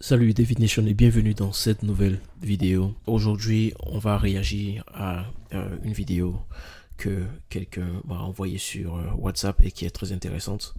Salut David Nation et bienvenue dans cette nouvelle vidéo. Aujourd'hui, on va réagir à une vidéo que quelqu'un m'a envoyée sur WhatsApp et qui est très intéressante.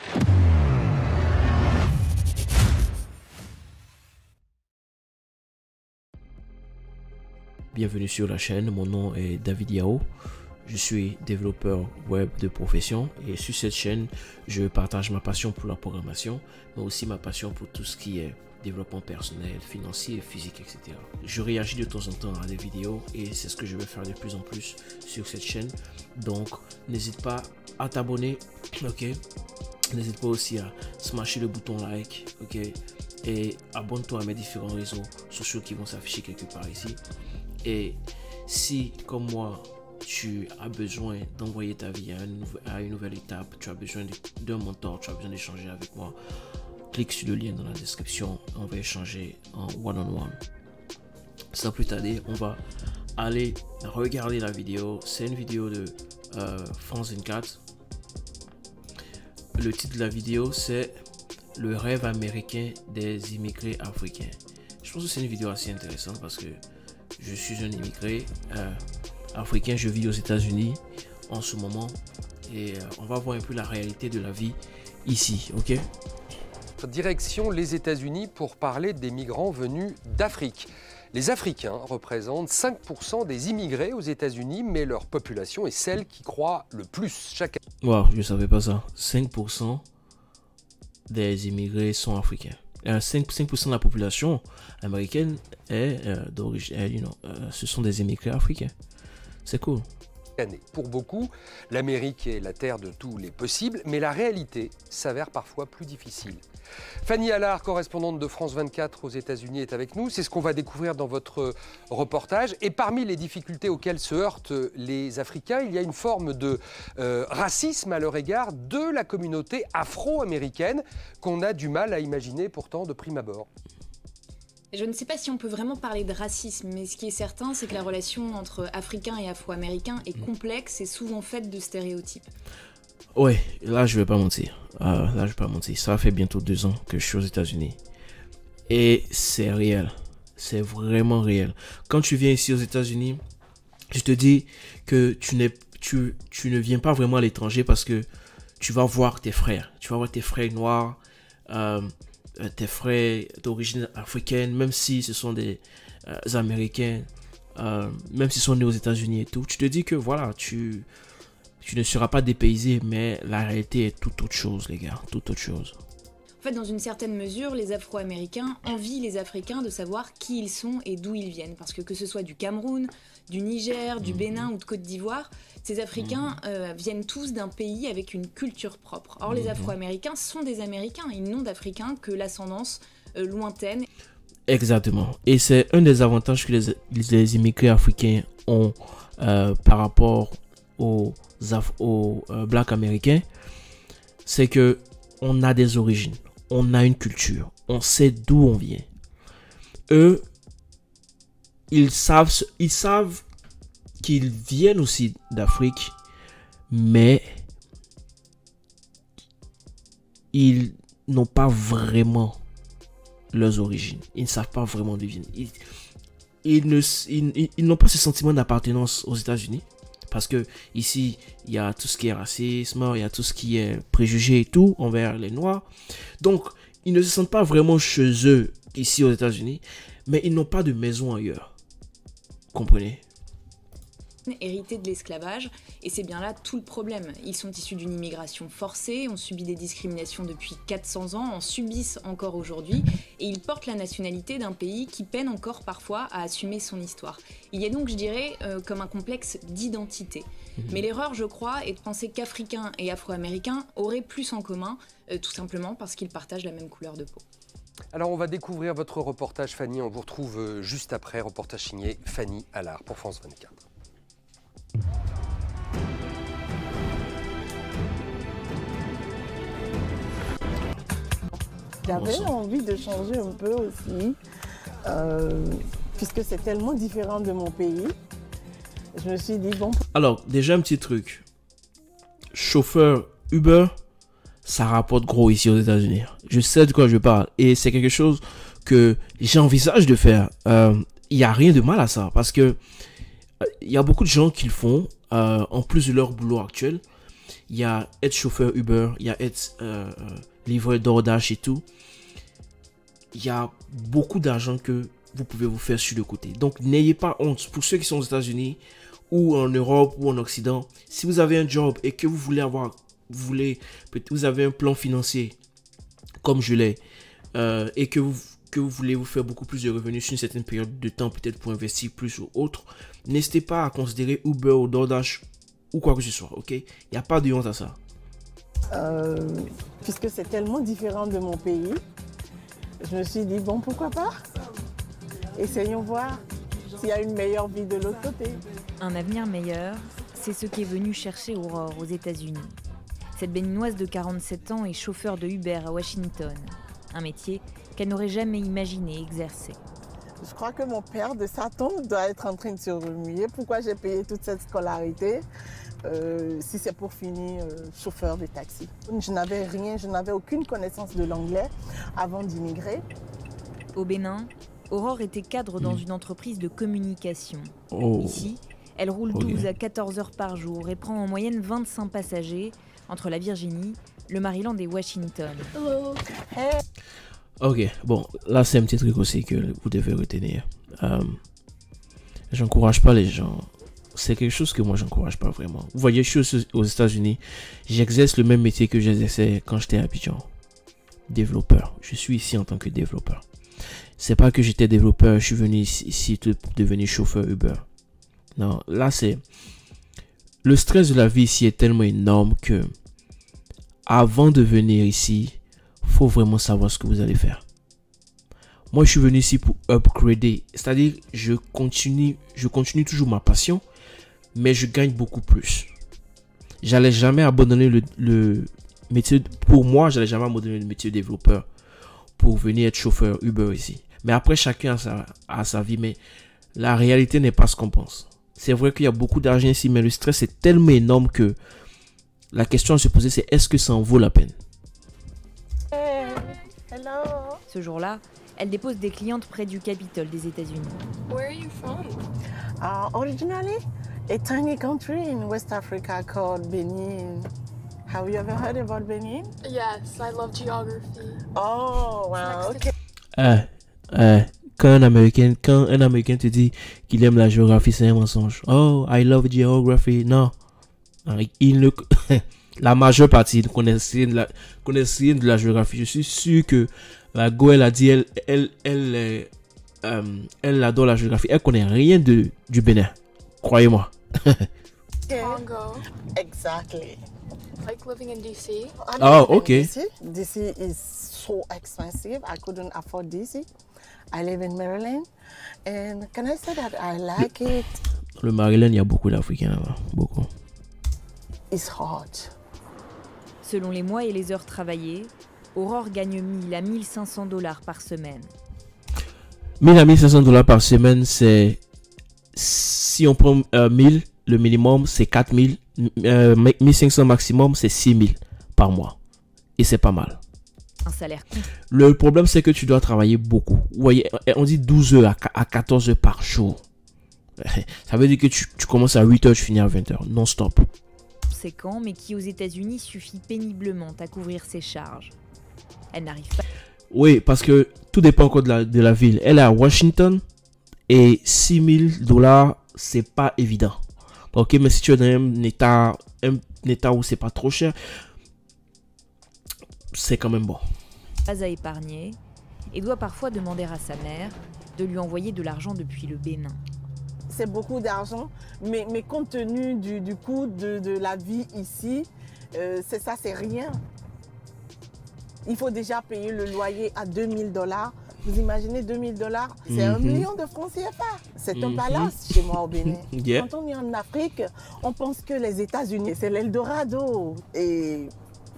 Bienvenue sur la chaîne, mon nom est David Yao. Je suis développeur web de profession et sur cette chaîne, je partage ma passion pour la programmation, mais aussi ma passion pour tout ce qui est développement personnel, financier, physique, etc. Je réagis de temps en temps à des vidéos et c'est ce que je vais faire de plus en plus sur cette chaîne. Donc, n'hésite pas à t'abonner, ok? N'hésite pas aussi à smasher le bouton like, ok? Et abonne-toi à mes différents réseaux sociaux qui vont s'afficher quelque part ici. Et si, comme moi, tu as besoin d'envoyer ta vie à une nouvelle étape, tu as besoin d'un mentor, tu as besoin d'échanger avec moi, clique sur le lien dans la description, on va échanger en one-on-one. Sans plus tarder, on va aller regarder la vidéo. C'est une vidéo de France 24. Le titre de la vidéo, c'est le rêve américain des immigrés africains. Je pense que c'est une vidéo assez intéressante parce que je suis un immigré africain, je vis aux États-Unis en ce moment et on va voir un peu la réalité de la vie ici, ok? Direction les États-Unis pour parler des migrants venus d'Afrique. Les Africains représentent 5% des immigrés aux États-Unis, mais leur population est celle qui croît le plus chaque année. Wow, je savais pas ça. 5% des immigrés sont africains. 5% de la population américaine est d'origine, ce sont des immigrés africains. C'est cool. Pour beaucoup, l'Amérique est la terre de tous les possibles, mais la réalité s'avère parfois plus difficile. Fanny Allard, correspondante de France 24 aux États-Unis, est avec nous. C'est ce qu'on va découvrir dans votre reportage. Et parmi les difficultés auxquelles se heurtent les Africains, il y a une forme de racisme à leur égard de la communauté afro-américaine qu'on a du mal à imaginer pourtant de prime abord. Je ne sais pas si on peut vraiment parler de racisme, mais ce qui est certain, c'est que la relation entre Africains et Afro-Américains est complexe et souvent faite de stéréotypes. Ouais, là je vais pas mentir. Ça fait bientôt 2 ans que je suis aux États-Unis. Et c'est réel. C'est vraiment réel. Quand tu viens ici aux États-Unis, je te dis que tu ne viens pas vraiment à l'étranger parce que tu vas voir tes frères. Tu vas voir tes frères noirs, tes frères d'origine africaine, même si ce sont des Américains, même s'ils sont nés aux États-Unis et tout. Tu te dis que voilà, tu ne seras pas dépaysé, mais la réalité est tout autre chose, les gars, tout autre chose. En fait, dans une certaine mesure, les Afro-Américains envient les Africains de savoir qui ils sont et d'où ils viennent. Parce que ce soit du Cameroun, du Niger, du Bénin ou de Côte d'Ivoire, ces Africains viennent tous d'un pays avec une culture propre. Or, les Afro-Américains sont des Américains, ils n'ont d'Africains que l'ascendance lointaine. Exactement. Et c'est un des avantages que les immigrés africains ont par rapport aux Blacks américains, c'est que on a des origines, on a une culture, on sait d'où on vient. Eux, ils savent qu'ils viennent aussi d'Afrique, mais ils n'ont pas vraiment leurs origines. Ils ne savent pas vraiment d'où ils viennent. Ils n'ont pas ce sentiment d'appartenance aux États-Unis. Parce que ici, il y a tout ce qui est racisme, il y a tout ce qui est préjugé et tout envers les Noirs. Donc, ils ne se sentent pas vraiment chez eux ici aux États-Unis, mais ils n'ont pas de maison ailleurs. Comprenez? Hérités de l'esclavage, et c'est bien là tout le problème. Ils sont issus d'une immigration forcée, ont subi des discriminations depuis 400 ans, en subissent encore aujourd'hui, et ils portent la nationalité d'un pays qui peine encore parfois à assumer son histoire. Il y a donc, je dirais, comme un complexe d'identité. Mais l'erreur, je crois, est de penser qu'Africains et Afro-Américains auraient plus en commun, tout simplement parce qu'ils partagent la même couleur de peau. Alors on va découvrir votre reportage, Fanny. On vous retrouve juste après, reportage signé Fanny Allard pour France 24. J'avais envie de changer un peu aussi, puisque c'est tellement différent de mon pays. Je me suis dit, bon... Alors, déjà un petit truc. Chauffeur Uber, ça rapporte gros ici aux États-Unis. Je sais de quoi je parle. Et c'est quelque chose que j'envisage de faire. Il n'y a rien de mal à ça parce que il y a beaucoup de gens qui le font en plus de leur boulot actuel. Il y a être chauffeur Uber, il y a être livreur DoorDash et tout. Il y a beaucoup d'argent que vous pouvez vous faire sur le côté. Donc n'ayez pas honte. Pour ceux qui sont aux États-Unis ou en Europe ou en Occident, si vous avez un job et que vous avez un plan financier comme je l'ai et que vous voulez vous faire beaucoup plus de revenus sur une certaine période de temps, peut-être pour investir plus ou autre, n'hésitez pas à considérer Uber ou DoorDash ou quoi que ce soit, ok? Il n'y a pas de honte à ça. Puisque c'est tellement différent de mon pays, je me suis dit, bon, pourquoi pas? Essayons voir s'il y a une meilleure vie de l'autre côté. Un avenir meilleur, c'est ce qu'est venu chercher Aurore aux États-Unis. Cette béninoise de 47 ans est chauffeur de Uber à Washington, un métier qu'elle n'aurait jamais imaginé exercer. Je crois que mon père de sa tombe doit être en train de se remuer. Pourquoi j'ai payé toute cette scolarité si c'est pour finir chauffeur de taxi? Je n'avais rien, je n'avais aucune connaissance de l'anglais avant d'immigrer. Au Bénin, Aurore était cadre dans une entreprise de communication. Ici, elle roule 12 à 14 heures par jour et prend en moyenne 25 passagers entre la Virginie, le Maryland et Washington. Hey. Ok, bon, là c'est un petit truc aussi que vous devez retenir. J'encourage pas les gens. C'est quelque chose que moi j'encourage pas vraiment. Vous voyez, je suis aux États-Unis. J'exerce le même métier que j'exerçais quand j'étais à Abidjan. Développeur. Je suis ici en tant que développeur. C'est pas que j'étais développeur, je suis venu ici pour devenir chauffeur Uber. Non, là c'est... Le stress de la vie ici est tellement énorme que avant de venir ici, faut vraiment savoir ce que vous allez faire. Moi, je suis venu ici pour upgrader. C'est-à-dire, je continue toujours ma passion, mais je gagne beaucoup plus. J'allais jamais abandonner le métier. Pour moi, j'allais jamais abandonner le métier de développeur pour venir être chauffeur Uber ici. Mais après, chacun a sa vie. Mais la réalité n'est pas ce qu'on pense. C'est vrai qu'il y a beaucoup d'argent ici, mais le stress est tellement énorme que la question à se poser, c'est est-ce que ça en vaut la peine? Hello. Ce jour-là, elle dépose des clientes près du Capitole des États-Unis. Where are you from? Originally, a tiny country in West Africa called Benin. Have you ever heard about Benin? Yes, I love geography. Oh, wow, okay. Quand un Américain te dit qu'il aime la géographie, c'est un mensonge. Oh, I love geography. Non. La majeure partie connaissent rien de la géographie. Je suis sûr que la Go, elle a dit, elle adore la géographie. Elle connaît rien du Bénin. Croyez-moi. Congo. Exactly. Like living in DC. Oh, okay. DC is so expensive. I couldn't afford DC. I live in Maryland. And can I say that I like it? Le Maryland, il y a beaucoup d'Africains là-bas. Beaucoup. It's hot. Selon les mois et les heures travaillées, Aurore gagne 1000 à 1500 $ par semaine. 1000 à 1500 $ par semaine, c'est... Si on prend 1000, le minimum, c'est 4000. 1500 maximum, c'est 6000 par mois. Et c'est pas mal. Un salaire con. Le problème, c'est que tu dois travailler beaucoup. Vous voyez, on dit 12 heures à 14 heures par jour. Ça veut dire que tu commences à 8 heures, tu finis à 20 heures, non-stop. Conséquent, mais qui aux États-Unis suffit péniblement à couvrir ses charges. Elle n'arrive pas. Oui, parce que tout dépend encore de la ville. Elle est à Washington et 6000 $, c'est pas évident. Ok, mais si tu es dans un état où c'est pas trop cher, c'est quand même bon. Pas à épargner et doit parfois demander à sa mère de lui envoyer de l'argent depuis le Bénin. C'est beaucoup d'argent, mais compte tenu du coût de la vie ici, c'est rien. Il faut déjà payer le loyer à 2000 $. Vous imaginez 2000 $, c'est 1 million de francs CFA. C'est un palace chez moi au Bénin. Yeah. Quand on est en Afrique, on pense que les États-Unis, c'est l'Eldorado. Et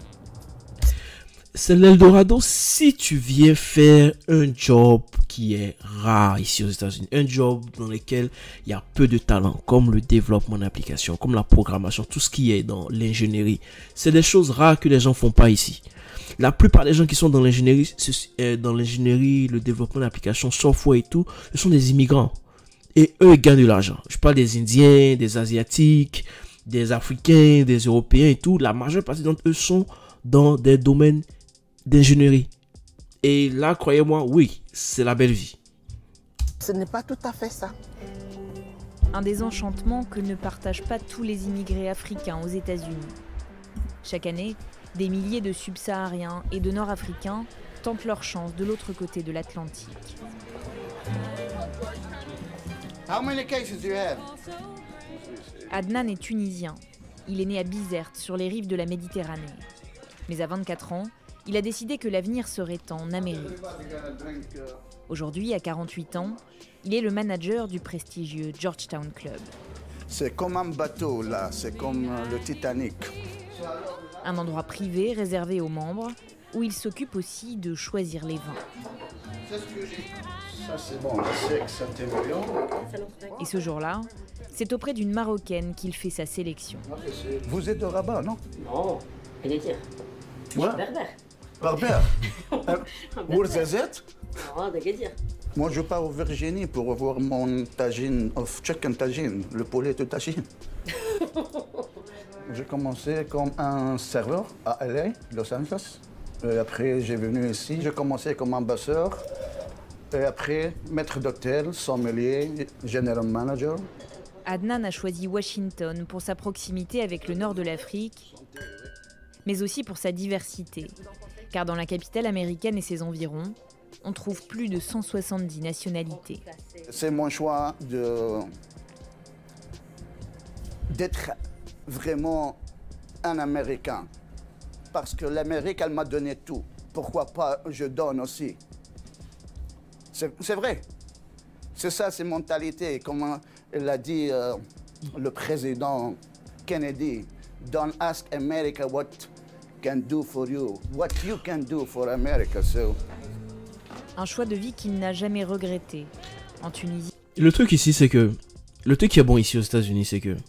c'est l'Eldorado si tu viens faire un job qui est rare ici aux États-Unis. Un job dans lequel il y a peu de talent, comme le développement d'applications, comme la programmation, tout ce qui est dans l'ingénierie. C'est des choses rares que les gens font pas ici. La plupart des gens qui sont dans l'ingénierie, le développement d'applications, software et tout, ce sont des immigrants. Et eux, ils gagnent de l'argent. Je parle des Indiens, des Asiatiques, des Africains, des Européens et tout. La majeure partie d'entre eux sont dans des domaines d'ingénierie. Et là, croyez-moi, oui, c'est la belle vie. Ce n'est pas tout à fait ça. Un désenchantement que ne partagent pas tous les immigrés africains aux États-Unis. Chaque année, des milliers de subsahariens et de nord-africains tentent leur chance de l'autre côté de l'Atlantique. Adnan est tunisien. Il est né à Bizerte, sur les rives de la Méditerranée. Mais à 24 ans, il a décidé que l'avenir serait en Amérique. Aujourd'hui, à 48 ans, il est le manager du prestigieux Georgetown Club. C'est comme un bateau là, c'est comme le Titanic. Un endroit privé réservé aux membres, où il s'occupe aussi de choisir les vins. C'est ce que j'ai. Ça c'est bon, c'est Saint-Émilion. Et ce jour-là, c'est auprès d'une Marocaine qu'il fait sa sélection. Vous êtes de Rabat, non? Non, Agadir. Moi? Berbère. Berbère. Ourzazet? Non, d'Agadir. Moi je pars au Virginie pour voir mon tagine of chicken tagine, le poulet de tagine. J'ai commencé comme un serveur à LA, Los Angeles. Et après, j'ai venu ici, j'ai commencé comme ambassadeur. Et après, maître d'hôtel, sommelier, general manager. Adnan a choisi Washington pour sa proximité avec le nord de l'Afrique, mais aussi pour sa diversité. Car dans la capitale américaine et ses environs, on trouve plus de 170 nationalités. C'est mon choix d'être vraiment un Américain. Parce que l'Amérique, elle m'a donné tout. Pourquoi pas je donne aussi? C'est vrai. C'est ça, c'est mentalité. Comme il a dit le président Kennedy, don't ask America what can do for you, what you can do for America. So. Un choix de vie qu'il n'a jamais regretté. En Tunisie. Le truc ici, c'est que... Le truc qui est bon ici aux États-Unis, c'est que...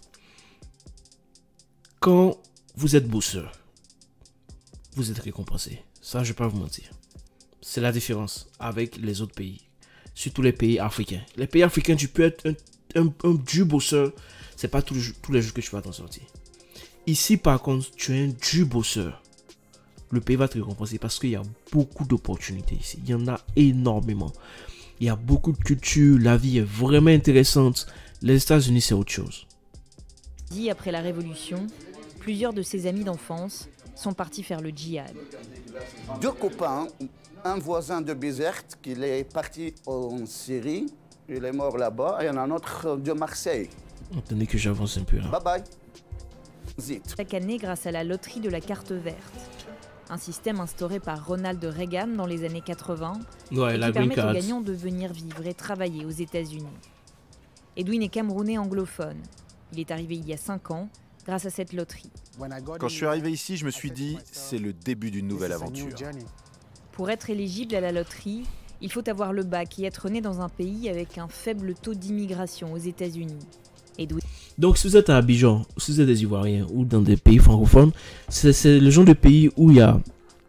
Quand vous êtes bosseur, vous êtes récompensé. Ça, je ne vais pas vous mentir. C'est la différence avec les autres pays. Surtout les pays africains. Les pays africains, tu peux être un dur bosseur. C'est pas tous les jours que tu vas t'en sortir. Ici, par contre, tu es un dur bosseur. Le pays va te récompenser parce qu'il y a beaucoup d'opportunités ici. Il y en a énormément. Il y a beaucoup de culture. La vie est vraiment intéressante. Les États-Unis, c'est autre chose. Après la Révolution, plusieurs de ses amis d'enfance sont partis faire le djihad. Deux copains, un voisin de Bizerte qui est parti en Syrie, il est mort là-bas, et un autre de Marseille. Attendez que j'avance un peu là. Bye bye. Zit. Chaque année grâce à la loterie de la carte verte. Un système instauré par Ronald Reagan dans les années 80 ouais, et la qui green permet card. aux gagnants de venir vivre et travailler aux États-Unis. Edwin est camerounais anglophone. Il est arrivé il y a 5 ans grâce à cette loterie. Quand je suis arrivé ici, je me suis dit, c'est le début d'une nouvelle aventure. Pour être éligible à la loterie, il faut avoir le bac et être né dans un pays avec un faible taux d'immigration aux États-Unis. Edwin. Donc, si vous êtes à Abidjan, si vous êtes des Ivoiriens ou dans des pays francophones, c'est le genre de pays où il y a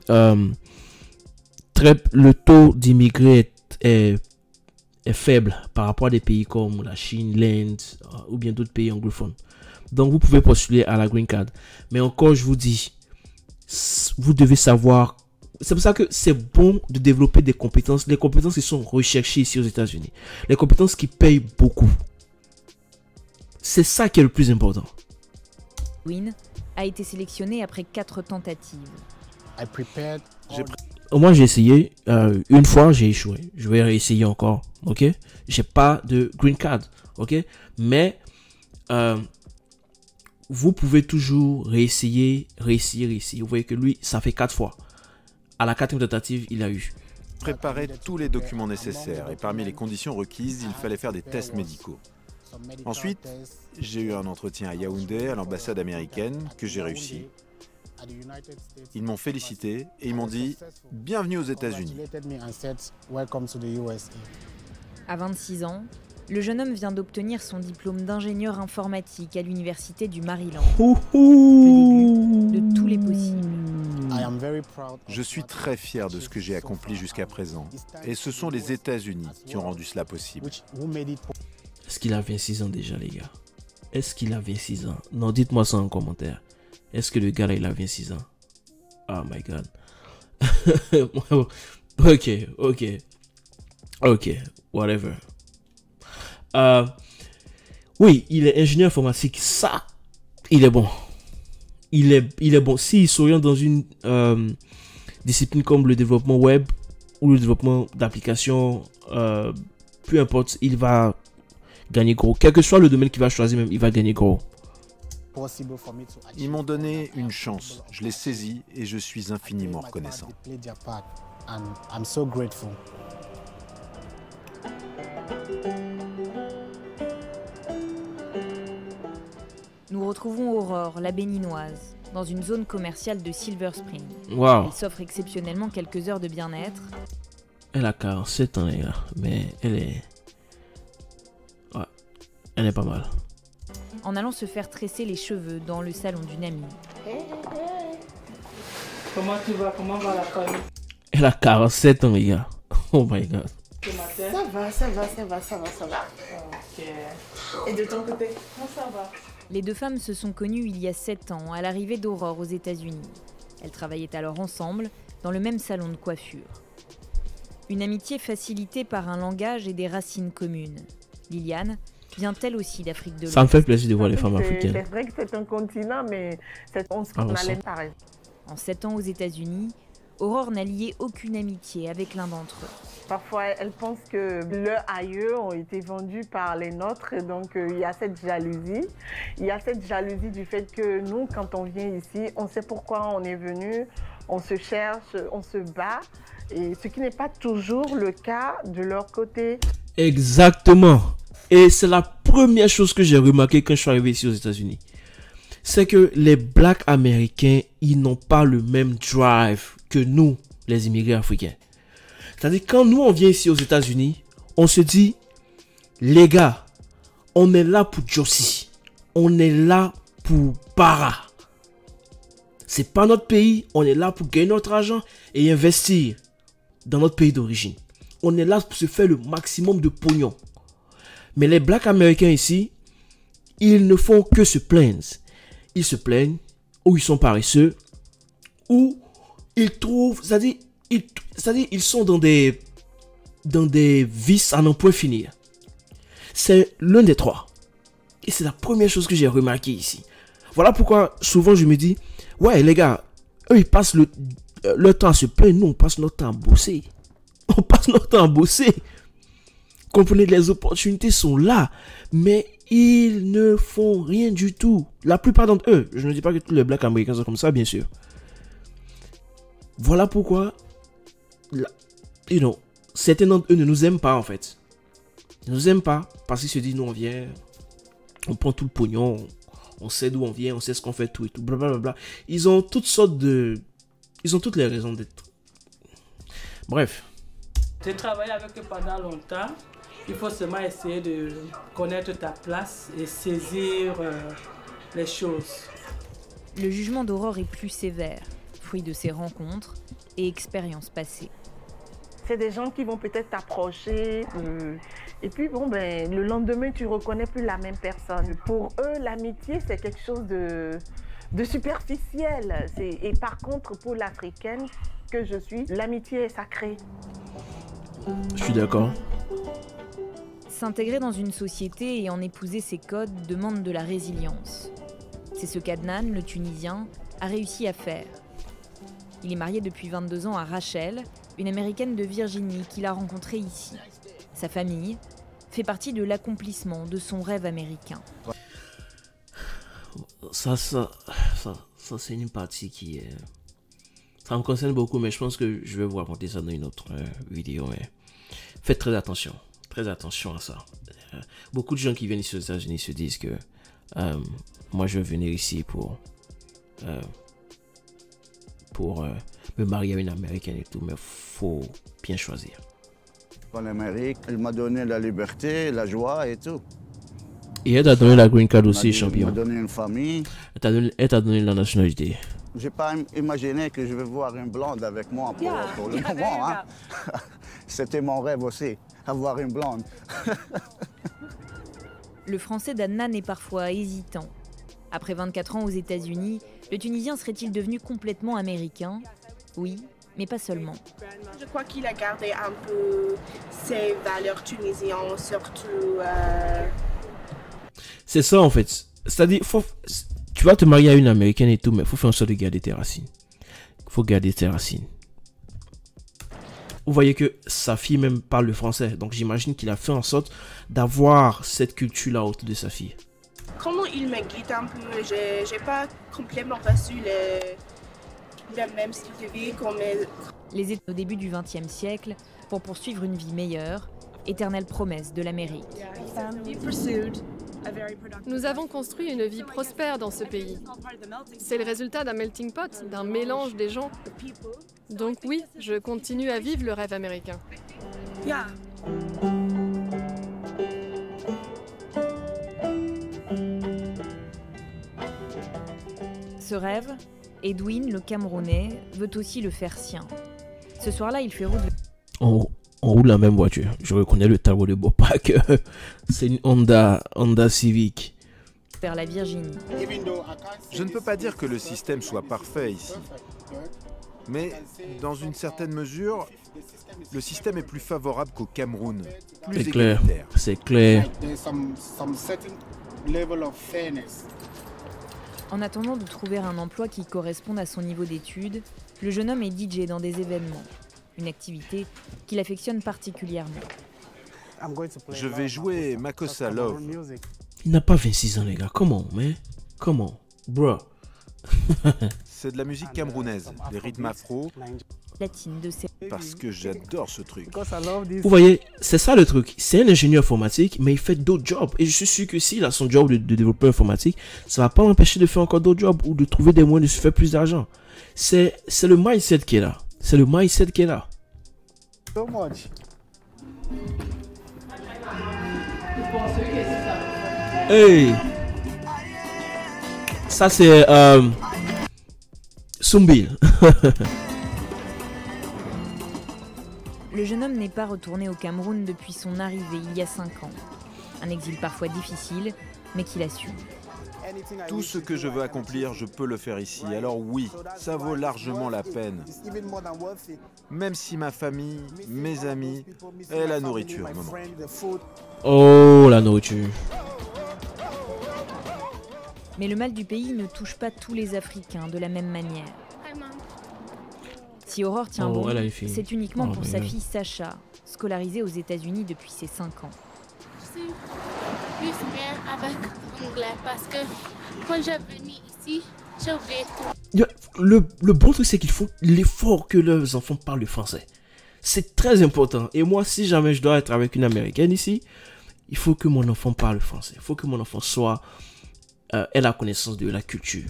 le taux d'immigrés est faible par rapport à des pays comme la Chine, l'Inde ou bien d'autres pays anglophones. Donc, vous pouvez postuler à la Green Card. Mais encore, je vous dis, vous devez savoir. C'est pour ça que c'est bon de développer des compétences. Les compétences qui sont recherchées ici aux États-Unis. Les compétences qui payent beaucoup. C'est ça qui est le plus important. Edwin a été sélectionné après 4 tentatives. Moi, j'ai essayé. Une fois, j'ai échoué. Je vais réessayer encore. Ok? J'ai pas de green card. Ok? Mais vous pouvez toujours réessayer. Vous voyez que lui, ça fait 4 fois. À la 4e tentative, il a eu. Préparer tous les documents nécessaires et parmi les conditions requises, il fallait faire des tests médicaux. Ensuite, j'ai eu un entretien à Yaoundé, à l'ambassade américaine, que j'ai réussi. Ils m'ont félicité et ils m'ont dit « Bienvenue aux États-Unis ». À 26 ans, le jeune homme vient d'obtenir son diplôme d'ingénieur informatique à l'université du Maryland. Le début de tous les possibles. Je suis très fier de ce que j'ai accompli jusqu'à présent. Et ce sont les États-Unis qui ont rendu cela possible. Est-ce qu'il a 26 ans déjà, les gars? Est-ce qu'il a 26 ans? Non, dites-moi ça en commentaire. Est-ce que le gars là, il a 26 ans? Oh my god. Ok, whatever. Oui, il est ingénieur informatique. Ça, il est bon. Il est bon. S'il s'oriente dans une discipline comme le développement web ou le développement d'applications, peu importe, il va gagner gros. Quel que soit le domaine qu'il va choisir, même, il va gagner gros. Ils m'ont donné une chance. Je l'ai saisie et je suis infiniment reconnaissant. Nous retrouvons Aurore, la béninoise, dans une zone commerciale de Silver Spring. Wow. Elle s'offre exceptionnellement quelques heures de bien-être. Elle a 47 ans, les gars, mais elle est... Ouais, elle est pas mal. En allant se faire tresser les cheveux dans le salon d'une amie. Comment tu vas? Comment va la famille? Elle a 47 ans, les gars. Oh my god. Ça va. Ok. Et de ton côté? Non, ça va. Les deux femmes se sont connues il y a 7 ans, à l'arrivée d'Aurore aux États-Unis. Elles travaillaient alors ensemble, dans le même salon de coiffure. Une amitié facilitée par un langage et des racines communes. Liliane vient elle aussi d'Afrique de l'Ouest. Ça me fait plaisir de voir les femmes africaines. C'est vrai que c'est un continent, mais on allait pareil. En 7 ans aux États-Unis, Aurore n'a lié aucune amitié avec l'un d'entre eux. Parfois, elle pense que leurs aïeux ont été vendus par les nôtres, et donc il y a cette jalousie. Il y a cette jalousie du fait que nous, quand on vient ici, on sait pourquoi on est venu, on se cherche, on se bat, et ce qui n'est pas toujours le cas de leur côté. Exactement. Et c'est la première chose que j'ai remarqué quand je suis arrivé ici aux États-Unis. C'est que les Blacks américains, ils n'ont pas le même drive que nous, les immigrés africains. C'est-à-dire, quand nous, on vient ici aux États-Unis, on se dit, les gars, on est là pour Josie. On est là pour Para. C'est pas notre pays. On est là pour gagner notre argent et investir dans notre pays d'origine. On est là pour se faire le maximum de pognon. Mais les Blacks américains ici, ils ne font que se plaindre. Ils se plaignent, ou ils sont paresseux, ou ils trouvent, c'est-à-dire ils sont dans des vices à n'en point finir. C'est l'un des trois. Et c'est la première chose que j'ai remarqué ici. Voilà pourquoi souvent je me dis, ouais les gars, eux ils passent leur temps à se plaindre, nous on passe notre temps à bosser. On passe notre temps à bosser. Comprenez, les opportunités sont là, mais ils ne font rien du tout. La plupart d'entre eux, je ne dis pas que tous les Blacks américains sont comme ça, bien sûr. Voilà pourquoi, certains d'entre eux ne nous aiment pas en fait. Ils ne nous aiment pas parce qu'ils se disent, nous on vient, on prend tout le pognon, on sait d'où on vient, on sait ce qu'on fait, tout et tout, blablabla. Ils ont toutes les raisons d'être. Bref. J'ai travaillé avec eux pendant longtemps. Il faut seulement essayer de connaître ta place et saisir les choses. Le jugement d'Aurore est plus sévère, fruit de ses rencontres et expériences passées. C'est des gens qui vont peut-être t'approcher et puis le lendemain tu reconnais plus la même personne. Pour eux, l'amitié c'est quelque chose de superficiel. Et par contre, pour l'Africaine que je suis, l'amitié est sacrée. Je suis d'accord. S'intégrer dans une société et en épouser ses codes demande de la résilience. C'est ce qu'Adnan, le Tunisien, a réussi à faire. Il est marié depuis 22 ans à Rachel, une Américaine de Virginie qu'il a rencontrée ici. Sa famille fait partie de l'accomplissement de son rêve américain. Ça c'est une partie qui est... Ça me concerne beaucoup, mais je pense que je vais vous raconter ça dans une autre vidéo. Mais faites très attention à ça. Beaucoup de gens qui viennent ici aux États-Unis se disent que moi je vais venir ici pour me marier à une Américaine et tout, mais faut bien choisir. En Amérique, elle m'a donné la liberté, la joie et tout. Et elle t'a donné la green card aussi, champion. Elle m'a donné une famille. Elle t'a donné la nationalité. J'ai pas imaginé que je vais voir une blonde avec moi pour le moment. Hein. C'était mon rêve aussi, avoir une blonde. Le français d'Adnan est parfois hésitant. Après 24 ans aux États-Unis, le Tunisien serait-il devenu complètement américain? Oui, mais pas seulement. Je crois qu'il a gardé un peu ses valeurs tunisiennes, surtout... C'est ça en fait. C'est-à-dire, tu vas te marier à une américaine et tout, mais il faut faire en sorte de garder tes racines. Il faut garder tes racines. Vous voyez que sa fille même parle le français. Donc j'imagine qu'il a fait en sorte d'avoir cette culture-là autour de sa fille. Comment il me guide un peu, j'ai pas complètement reçu le même style de vie qu'on est. Les États au début du XXe siècle pour poursuivre une vie meilleure, éternelle promesse de l'Amérique. Nous avons construit une vie prospère dans ce pays. C'est le résultat d'un melting pot, d'un mélange des gens. Donc oui, je continue à vivre le rêve américain. Ce rêve, Edwin, le Camerounais, veut aussi le faire sien. Ce soir-là, il fait route... On roule la même voiture. Je reconnais le tableau de bord pas que c'est une Honda Civic. Vers la Virginie. Je ne peux pas dire que le système soit parfait ici. Mais dans une certaine mesure, le système est plus favorable qu'au Cameroun. Plus c'est clair. Égalitaire. C'est clair. En attendant de trouver un emploi qui corresponde à son niveau d'études, le jeune homme est DJ dans des événements. Une activité qu'il affectionne particulièrement. Je vais jouer Makossa Love. Il n'a pas 26 ans, les gars. Comment, mais comment, bro? C'est de la musique camerounaise, des rythmes afro. Latine de ces... Parce que j'adore ce truc. Vous voyez, c'est ça le truc. C'est un ingénieur informatique, mais il fait d'autres jobs. Et je suis sûr que s'il a son job de développeur informatique, ça va pas l'empêcher de faire encore d'autres jobs ou de trouver des moyens de se faire plus d'argent. C'est le mindset qui est là. C'est le mindset qui est là. Hey! Ça c'est Sumbil. Le jeune homme n'est pas retourné au Cameroun depuis son arrivée il y a 5 ans. Un exil parfois difficile, mais qu'il assume. Tout ce que je veux accomplir, je peux le faire ici. Alors oui, ça vaut largement la peine. Même si ma famille, mes amis et la nourriture me manquent. Oh, la nourriture. Mais le mal du pays ne touche pas tous les Africains de la même manière. Si Aurore tient bon, c'est uniquement pour sa fille Sacha, scolarisée aux États-Unis depuis ses 5 ans. Je suis plus bien avec l'anglais parce que quand j'ai venu ici, j'ai oublié tout. Le bon truc, c'est qu'il faut l'effort que leurs enfants parlent le français. C'est très important. Et moi, si jamais je dois être avec une Américaine ici, il faut que mon enfant parle français. Il faut que mon enfant ait la connaissance de la culture,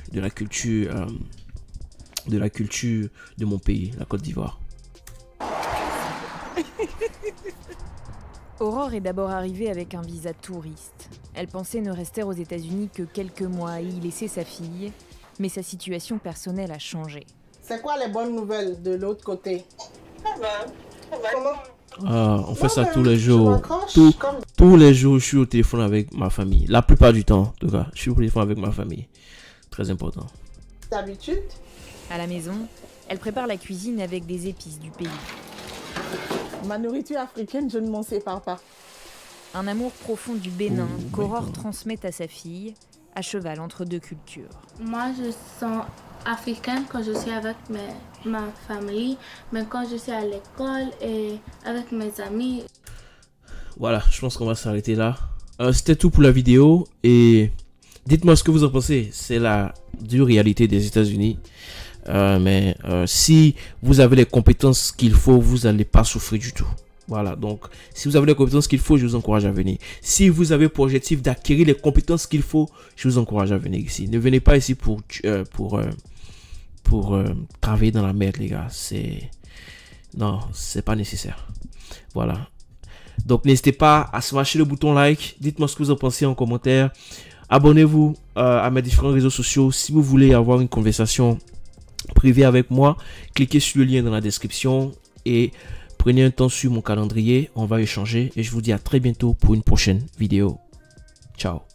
de mon pays, la Côte d'Ivoire. Aurore est d'abord arrivée avec un visa touriste. Elle pensait ne rester aux États-Unis que quelques mois et y laisser sa fille, mais sa situation personnelle a changé. C'est quoi les bonnes nouvelles de l'autre côté? On fait ça tous les jours. Tous les jours, je suis au téléphone avec ma famille. La plupart du temps, en tout cas, je suis au téléphone avec ma famille. Très important. D'habitude? À la maison, elle prépare la cuisine avec des épices du pays. Ma nourriture africaine, je ne m'en sépare pas. Un amour profond du Bénin qu'Aurore transmet à sa fille, à cheval entre deux cultures. Moi, je sens africaine quand je suis avec ma famille, mais quand je suis à l'école et avec mes amis. Voilà, je pense qu'on va s'arrêter là. C'était tout pour la vidéo et dites-moi ce que vous en pensez. C'est la dure réalité des États-Unis. Mais si vous avez les compétences qu'il faut, vous n'allez pas souffrir du tout. Voilà, donc si vous avez les compétences qu'il faut, je vous encourage à venir. Si vous avez pour objectif d'acquérir les compétences qu'il faut, je vous encourage à venir ici. Ne venez pas ici pour travailler dans la merde, les gars. Non, c'est pas nécessaire. Voilà. Donc n'hésitez pas à smasher le bouton like. Dites-moi ce que vous en pensez en commentaire. Abonnez-vous à mes différents réseaux sociaux si vous voulez avoir une conversation privé avec moi, cliquez sur le lien dans la description et prenez un temps sur mon calendrier. On va échanger et je vous dis à très bientôt pour une prochaine vidéo. Ciao.